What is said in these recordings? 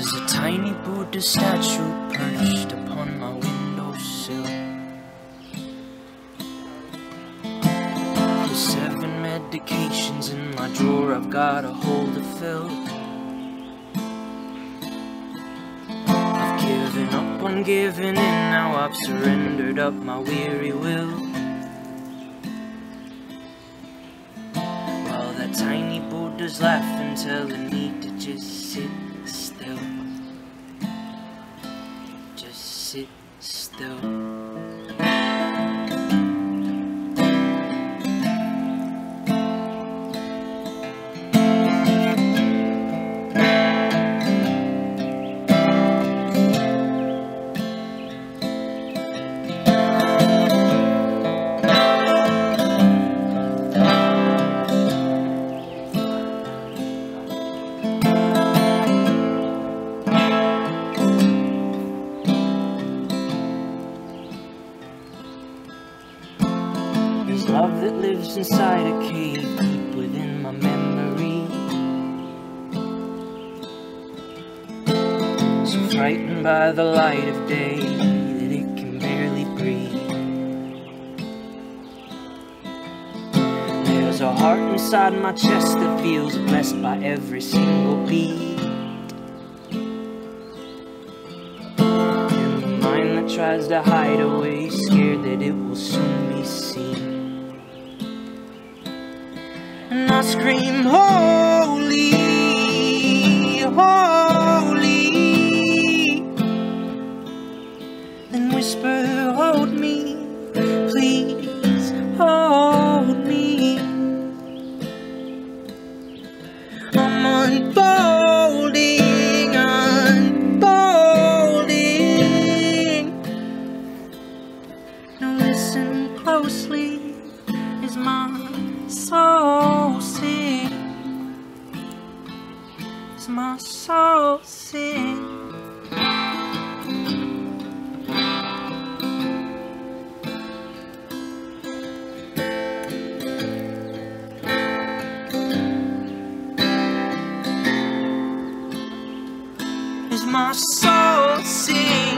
There's a tiny Buddha statue perched upon my windowsill. There's 7 medications in my drawer I've got a hole to fill. I've given up on giving in, now I've surrendered up my weary will. While that tiny Buddha's laughing, telling me to just sit still. Just sit still. There's love that lives inside a cave deep within my memory. So frightened by the light of day that it can barely breathe. There's a heart inside my chest that feels blessed by every single beat. And the mind that tries to hide away, scared that it will soon be seen. And I scream, holy, holy. Then whisper, hold me, please, hold me. I'm unfolding, unfolding. Now listen closely, is my soul sing, is my soul sing. Is my soul sing.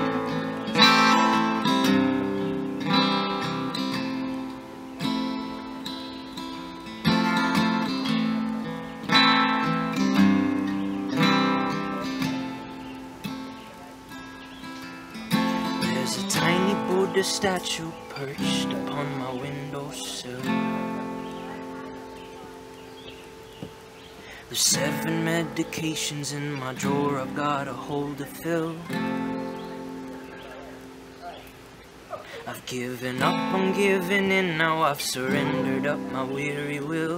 There's a tiny Buddha statue perched upon my windowsill. There's 7 medications in my drawer I've got a hole to fill. I've given up on giving in, now I've surrendered up my weary will.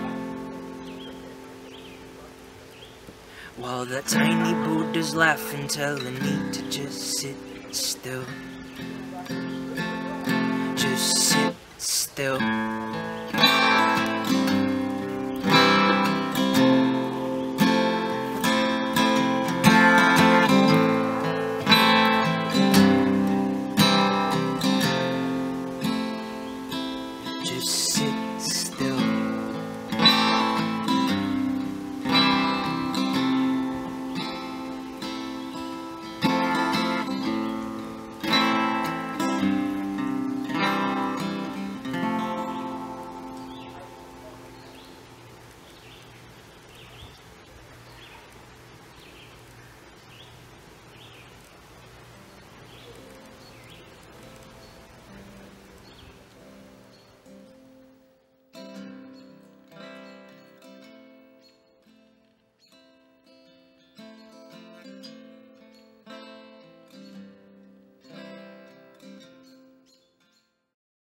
While that tiny Buddha's laughing, telling me to just sit still. Just sit still.